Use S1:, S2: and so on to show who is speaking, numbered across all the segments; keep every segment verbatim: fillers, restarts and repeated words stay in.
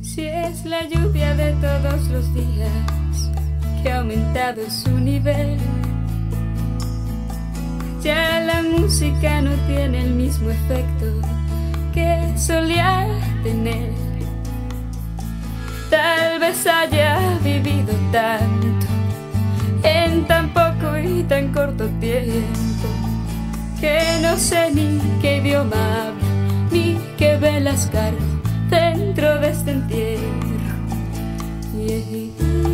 S1: Si es la lluvia de todos los días que ha aumentado su nivel, ya la música no tiene el mismo efecto que solía tener. Tal vez haya vivido tanto en tan poco y tan corto tiempo que no sé ni qué idioma hablo, ni qué velas cargo dentro de este entierro. Yeah.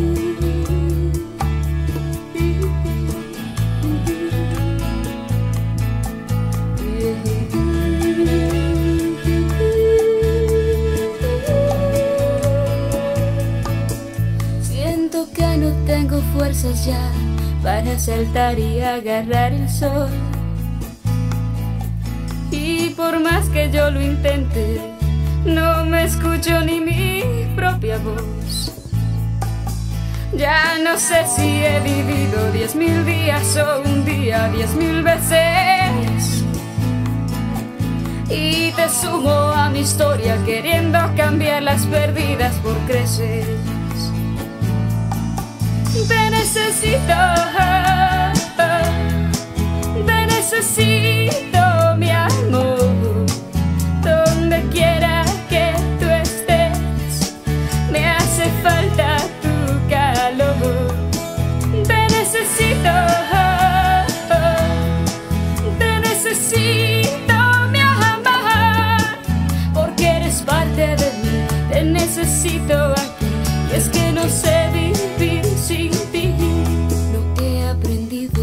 S1: Siento que no tengo fuerzas ya para saltar y agarrar el sol, y por más que yo lo intente, no me escucho ni mi propia voz. Ya no sé si he vivido diez mil días o un día diez mil veces, y te sumo a mi historia queriendo cambiar las perdidas por creces. Te necesito, te necesito, mi amor, donde quiera que tú estés, me hace falta tu calor. Te necesito, te necesito, mi amor, porque eres parte de mí. Te necesito aquí, y es que no sé vivir sin ti. Lo he aprendido.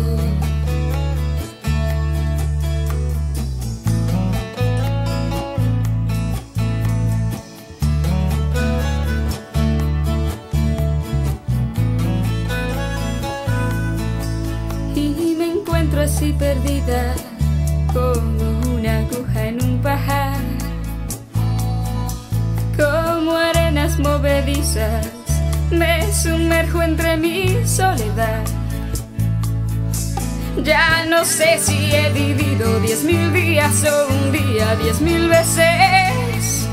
S1: Y me encuentro así perdida como una aguja en un pajar, como arenas movedizas me sumerjo entre mi soledad. Ya no sé si he vivido diez mil días o un día diez mil veces,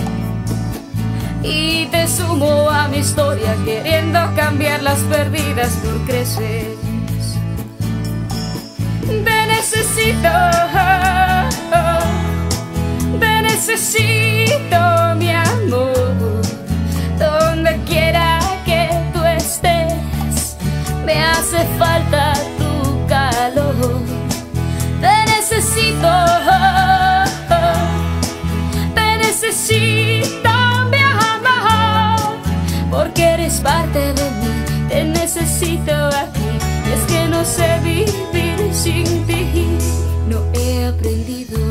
S1: y te sumo a mi historia queriendo cambiar las perdidas por creces. Te necesito, te necesito, mi amor, donde quiera que tú estés, me hace falta tu calor. Te necesito, te necesito, mi amor, porque eres parte de mí. Te necesito aquí, y es que no sé vivir sin ti. No he aprendido.